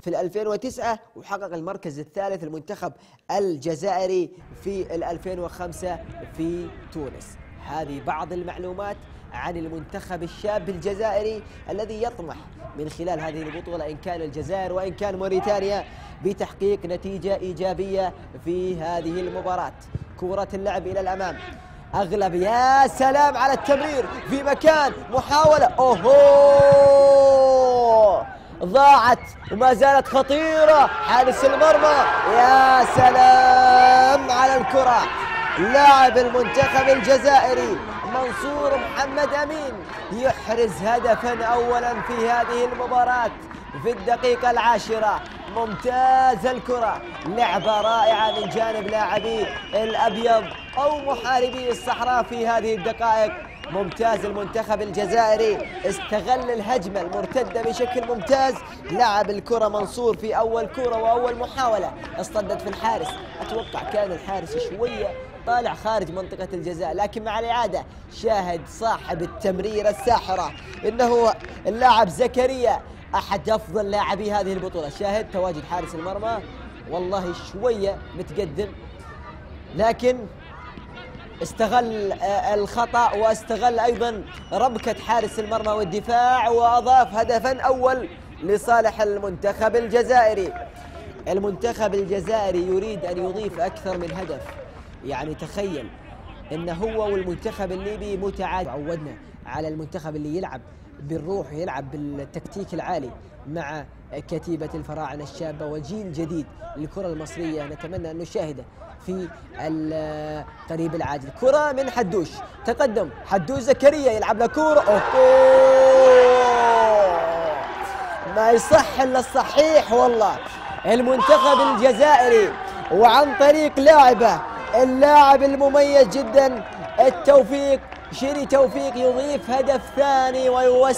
في 2009 وحقق المركز الثالث المنتخب الجزائري في 2005 في تونس. هذه بعض المعلومات عن المنتخب الشاب الجزائري الذي يطمح من خلال هذه البطولة إن كان الجزائر وإن كان موريتانيا بتحقيق نتيجة إيجابية في هذه المباراة. كرة اللعب إلى الأمام، أغلب، يا سلام على التمرير في مكان، محاولة، أوهو ضاعت وما زالت خطيرة، حارس المرمى، يا سلام على الكرة. لاعب المنتخب الجزائري منصور محمد أمين يحرز هدفا أولا في هذه المباراة في الدقيقة العاشرة. ممتاز الكرة، لعبة رائعة من جانب لاعبي الأبيض أو محاربي الصحراء في هذه الدقائق. ممتاز المنتخب الجزائري، استغل الهجمة المرتدة بشكل ممتاز. لعب الكرة منصور في أول كرة وأول محاولة، اصطدت في الحارس. أتوقع كان الحارس شوية طالع خارج منطقة الجزاء، لكن مع الإعادة شاهد صاحب التمريرة الساحرة إنه اللاعب زكريا أحد أفضل لاعبي هذه البطولة. شاهد تواجد حارس المرمى والله شوية متقدم، لكن استغل الخطأ واستغل أيضا ربكة حارس المرمى والدفاع وأضاف هدفا أول لصالح المنتخب الجزائري. المنتخب الجزائري يريد أن يضيف أكثر من هدف، يعني تخيل إن هو والمنتخب الليبي متعادل. عودنا على المنتخب اللي يلعب بالروح، يلعب بالتكتيك العالي مع كتيبة الفراعنة الشابة وجيل جديد للكرة المصرية. نتمنى أن نشاهده في القريب العاجل. كرة من حدوش، تقدم حدوش، زكريا يلعب له كرة، ما يصح إلا الصحيح والله. المنتخب الجزائري وعن طريق لاعبه اللاعب المميز جدا التوفيق، شيري توفيق، يضيف هدف ثاني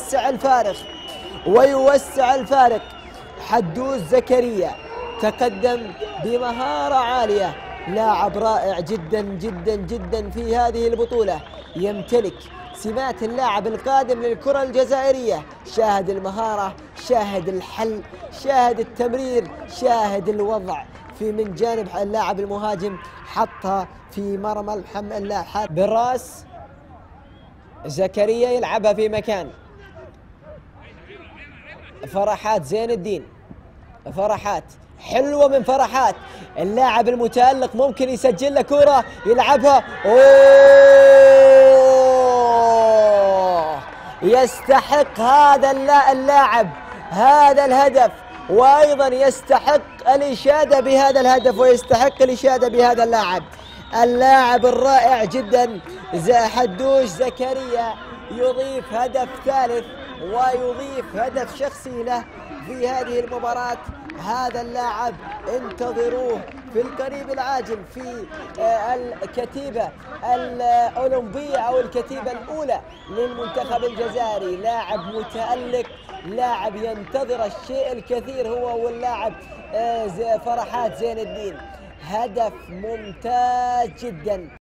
ويوسع الفارق. حدوش زكريا تقدم بمهارة عالية، لاعب رائع جدا جدا جدا في هذه البطولة، يمتلك سمات اللاعب القادم للكرة الجزائرية. شاهد المهارة، شاهد الحل، شاهد التمرير، شاهد الوضع في من جانب اللاعب المهاجم، حطها في مرمى اللاعب بالراس. زكريا يلعبها في مكان فرحات زين الدين، فرحات حلوة من فرحات، اللاعب المتألق ممكن يسجل له كرة، يلعبها، يستحق هذا اللاعب هذا الهدف، وأيضا يستحق الإشادة بهذا الهدف، ويستحق الإشادة بهذا اللاعب الرائع جدا حدوش زكريا. يضيف هدف ثالث ويضيف هدف شخصي له في هذه المباراة. هذا اللاعب انتظروه في القريب العاجل في الكتيبة الأولمبية أو الكتيبة الأولى للمنتخب الجزائري. لاعب متألق، لاعب ينتظر الشيء الكثير هو واللاعب فرحات زين الدين. هدف ممتاز جدا.